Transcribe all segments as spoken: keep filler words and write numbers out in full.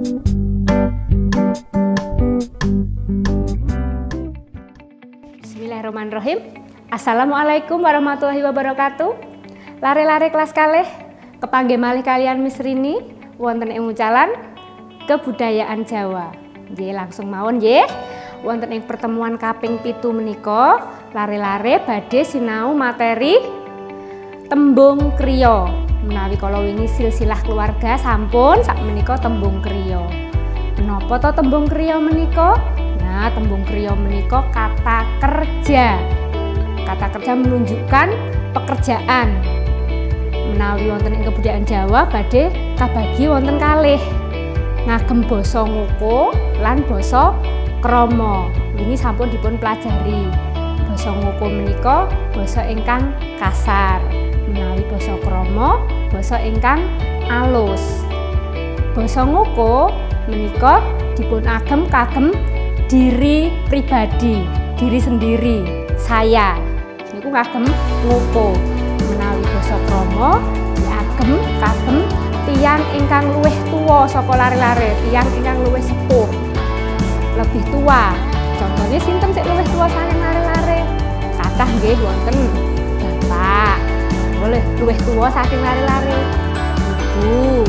Bismillahirrahmanirrahim. Assalamualaikum warahmatullahi wabarakatuh. Lare-lare kelas kalih kepanggih malih kalian Miss Rini wonten ing Mucalan Kebudayaan Jawa. Nggih, langsung mawon nggih. Wonten ing pertemuan kaping pitu menika lare-lare badhe sinau materi tembung kriya. Menawi kala wingi silsilah keluarga sampun sak menika tembung kriya. Menapa to tembung kriya menika? Nah, tembung kriya menika kata kerja. Kata kerja menunjukkan pekerjaan. Menawi wonten ing kebudayaan Jawa badhe kabagi wonten kalih. Ngagem basa ngoko lan basa krama. Wingi sampun dipun pelajari. Basa ngoko menika basa ingkang kasar. Menawi basa krama basa ingkang alus. Basa ngoko menika dipun agem kagem diri pribadi, diri sendiri, saya. Niku ngagem ngoko. Menawi basa krama diagem kagem tiyang ingkang luwih tuwa saka lare-lare, tiyang ingkang luwih sepuh, lebih tua. Contohnya sinten sik luwih tuwa saking lare-lare? Kathah nggih wonten Bapak. Boleh luwih tuwa saking lare-lare. Ibu.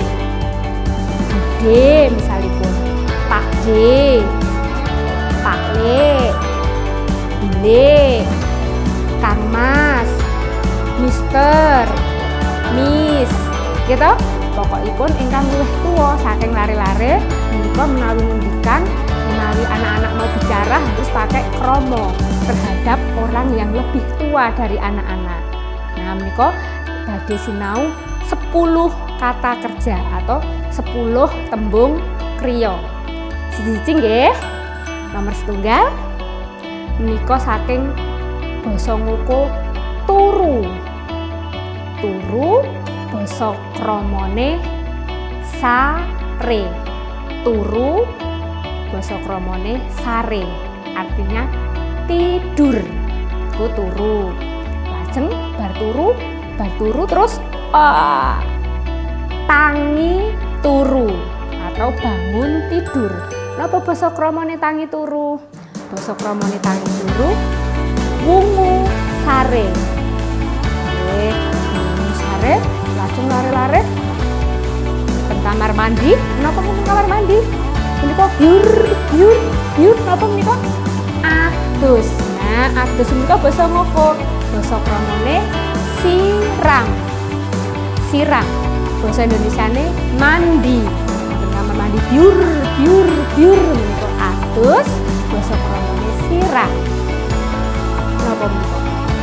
Bude misalipun. Pak D. Pak Le, Bule, Kang Mas, Mister, Miss, gitu. Pokokipun ingkang luwih tuwa saking lare-lare menika menawi ngendikan, menawi anak-anak mau bicara harus pakai kromo terhadap orang yang lebih tua dari anak-anak. Nah, menika badhe sinau sepuluh kata kerja atau sepuluh tembung kriya. Siji nggih. Nomor setunggal menika saking basa ngoko turu. Turu basa kramane sare. Turu basa kramane sare. Artinya tidur. Ku turu. Lajeng bar turu, bar turu terus uh, tangi turu atau bangun tidur. Napa basa kramane tangi turu? Basa kramane tangi turu wungu sare. Nggih, wungu sare, lajeng lare-lare teng kamar mandi. Napa mung kamar mandi? Menika biur, biur, biur napa menika? Adus. Nah, adus menika basa ngoko? Basa kramane siram. Siram. Basa Indonesiane mandi. Kamar mandi biur, biur, biur menika adus, basa kramane siram. Napa menika?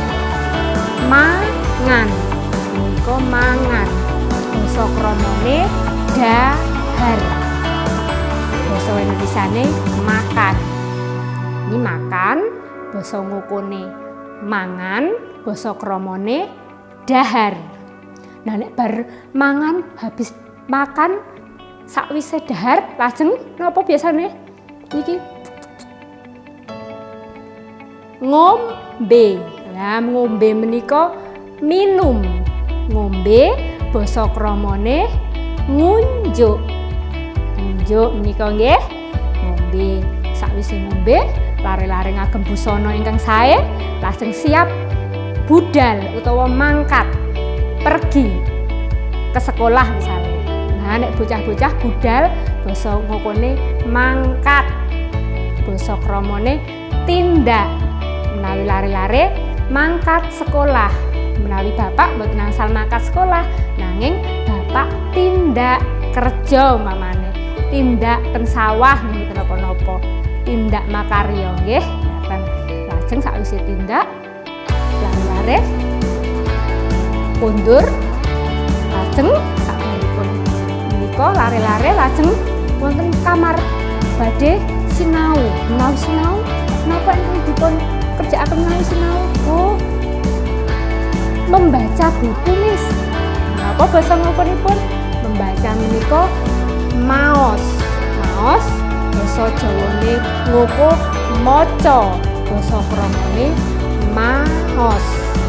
Mangan. Menika mangan. Basa kramane dahar. Basa Indonesiane makan. Ini makan, basa ngokone mangan, basa kramane dahar. Nah, nek bar mangan habis makan sakwise dahar lajeng napa biasane? Niki ngombe. Nah, ngombe menika minum. Ngombe basa kramane ngunjuk. Ngunjuk menika nggih ngombe. Sakwise ngombe lare-lare ngagem busana ingkang sae lajeng siap budal utawa mangkat pergi ke sekolah misalnya. Nah, nek bocah-bocah budal basa ngokone mangkat. Basa kramane tindak. Menawi lare-lare mangkat sekolah. Menawi bapak mboten angsal mangkat sekolah, nanging bapak tindak kerja umpamane. Tindak ten sawah mboten napa-napa. Tindak makarya nggih. Lajeng sakwise tindak lare-lare kondur. Lajeng lare-lare lajeng wonten kamar badhe sinau. Menawi sinau, napa ingkang dipun kerjaaken menawi sinau? Oh, membaca buku, Miss. Napa basa ngokonipun? Membaca menika maos. Maos basa Jawane ngoko maca. Basa kramane maos.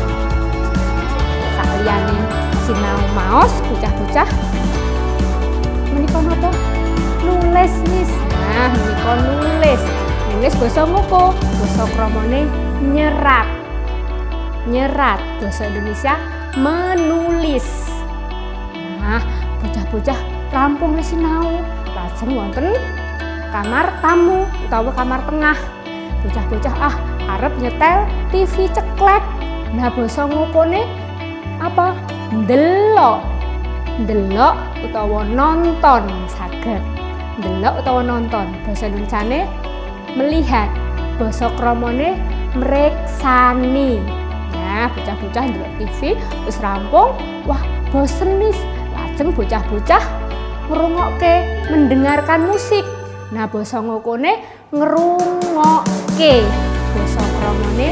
Saliyane sinau maos, bocah-bocah menika napa? Nulis nulis Miss. Nah, menika nulis. Nulis basa ngoko? Basa kramane nyerat. Nyerat basa Indonesia menulis. Nah, bocah-bocah rampung wis sinau. Lajeng wonten kamar tamu utawa kamar tengah. Bocah-bocah ah arep nyetel T V ceklek. Nah, basa ngokone apa? Ndelok. Ndelok utawa nonton saged. Ndelok utawa nonton. Basa Indonesiane melihat. Basa kramane mreksani. Nah, bocah-bocah ndelok T V wis rampung. Wah, bosen Miss. Lajeng bocah-bocah ngrungokke, mendengarkan musik. Nah, basa ngokone ngrungokke. Basa kramane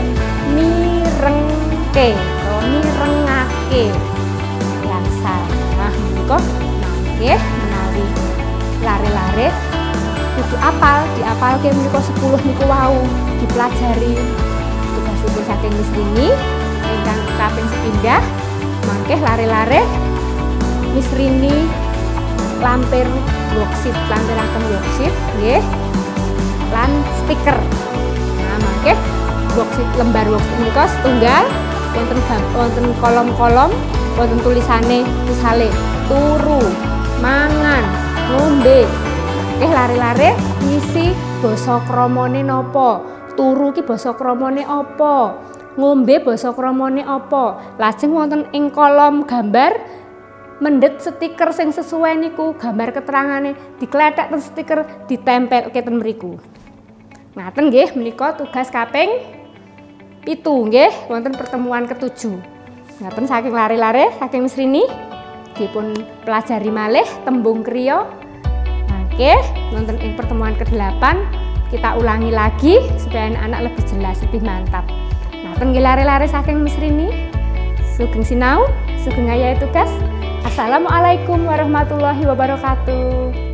mirengke utawa mirengake. Biasa. Nah, menika nggih menawi lare-lare kudu apal, diapalke menika sepuluh niku wau, dipelajari. Tugasipun saking Miss Rini ingkang kaping sepindah mangke lare-lare Miss Rini lampir worksheet, lampiraken worksheet nggih lan stiker. Nah, mangke worksheet lembar worksheet menika setunggal wonten wonten kolom-kolom wonten tulisane misale turu, mangan, ngombe. Nggih lare-lare ngisi basa kramane napa? Turu ki basa kramane apa? Ngombe basa kramane apa? Lajeng wonten ing kolom gambar mendhet stiker sing sesuai niku, gambar keterangane diklethek ten stiker ditempelke ten mriku. Ngaten nggih menika tugas kaping pitu nggih wonten pertemuan ketujuh. Ngaten saking lare-lare saking Miss Rini dipun pelajari malih tembung kriya. Mangke wonten ing pertemuan kedelapan kita ulangi lagi supaya anak-anak lebih jelas, lebih mantap. Ngaten nggih lare-lare saking Miss Rini. Sugeng sinau, sugeng ayahe tugas. Assalamualaikum warahmatullahi wabarakatuh.